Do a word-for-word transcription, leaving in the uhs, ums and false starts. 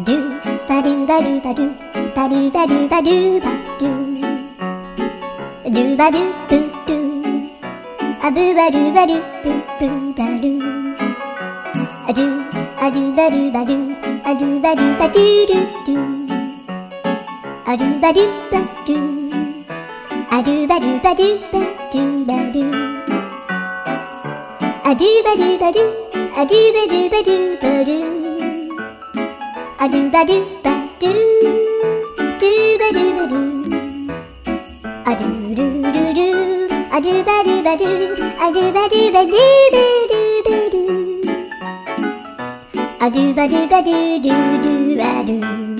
ドゥバドゥバドゥバドゥバドゥバドゥバドゥバドゥドゥバドゥブドゥアブバドゥバドゥブブバドゥアドゥアドゥバドゥバドゥアドゥバドゥバドゥドゥドゥアドゥバドゥバドゥアドゥバドゥバドゥバドゥバドゥアドゥバドゥバドゥアドゥバドゥバドゥバドゥアドゥバドゥバドゥドゥバドゥバドゥアドゥルルルアドゥバドゥバドゥアドゥバドゥバドゥバドゥバドゥアドゥバドゥバドゥドゥドゥアドゥ